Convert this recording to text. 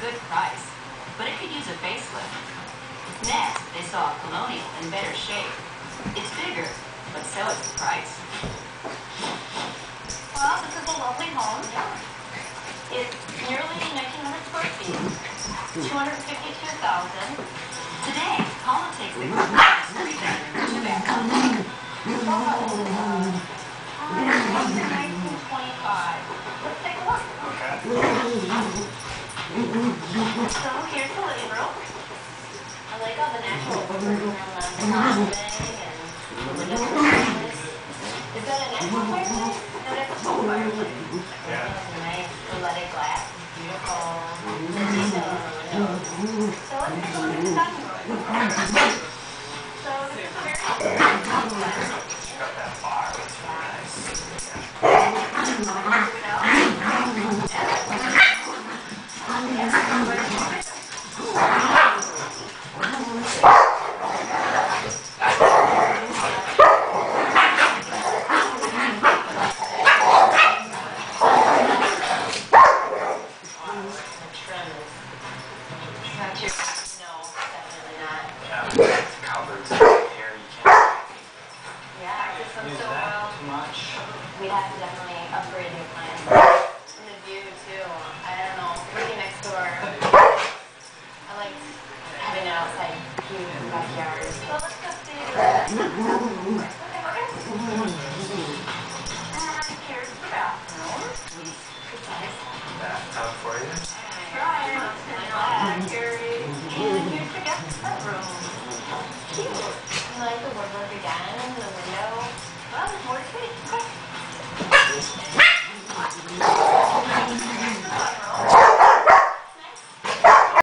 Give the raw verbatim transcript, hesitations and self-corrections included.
good price, but it could use a facelift. Next, they saw a Colonial in better shape. It's bigger, but so is the price. Well, this is a lovely home. It's nearly nineteen hundred square feet, two hundred fifty-two thousand. Today, Paula takes the three bedroom two-bath. nineteen twenty-five. Let's take a look. Okay. So here's the living room. I like all the natural around the closet and the windows. Is that a natural fireplace? No, that's a full fireplace. Yeah. Nice gilded glass. Beautiful. The detail on the windows. So let's take a look at the dining room. So this is a very Got that bar. That's very nice.